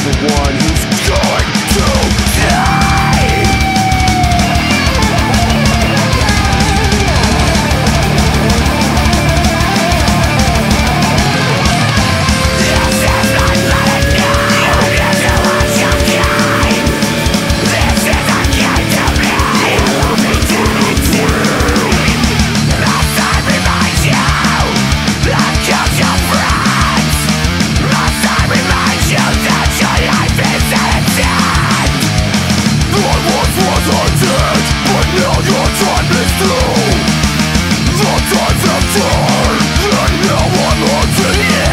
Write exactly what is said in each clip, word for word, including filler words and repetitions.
the one who's going to die. This is not letting go. This is what you gain. This is a game to me. It will be dead in time. Must I remind you that killed your friends? Must I remind you that your life is at its end? I once was undead, but now your time is through. The times have turned, and now I'm haunting you.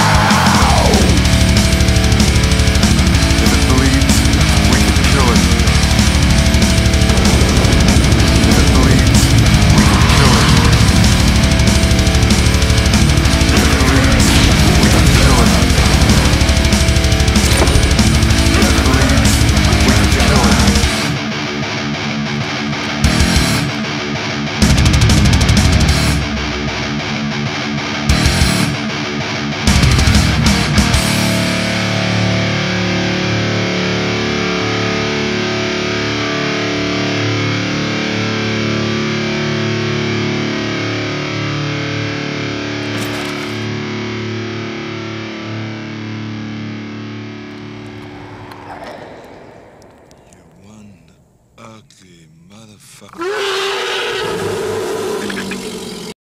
If it bleeds, we can kill it. If it bleeds, we can kill it. If it bleeds, we can kill it. If it bleeds, we can kill it. You one ugly motherfucker.